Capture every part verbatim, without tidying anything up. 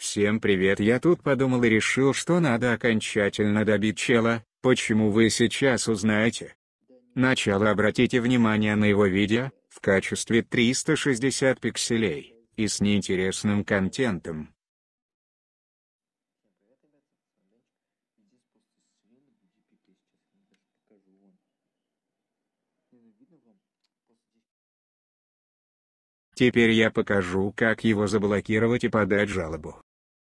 Всем привет, я тут подумал и решил, что надо окончательно добить чела. Почему вы сейчас узнаете? Начало, обратите внимание на его видео, в качестве триста шестьдесят пикселей, и с неинтересным контентом. Теперь я покажу, как его заблокировать и подать жалобу.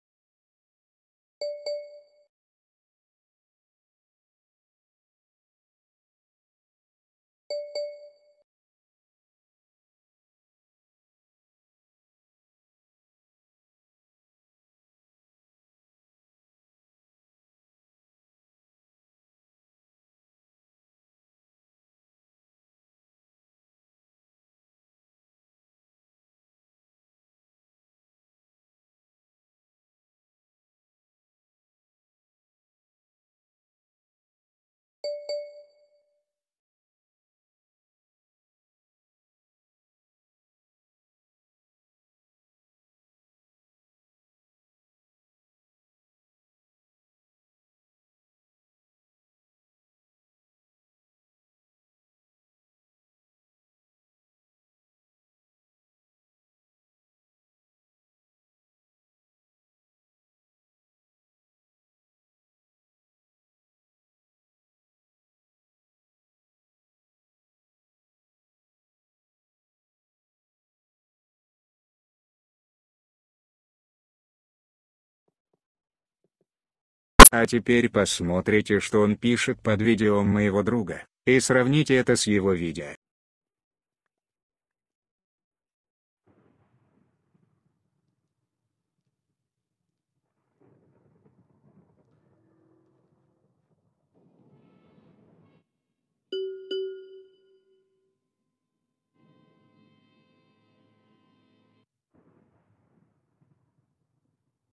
А теперь посмотрите, что он пишет под видео моего друга, и сравните это с его видео.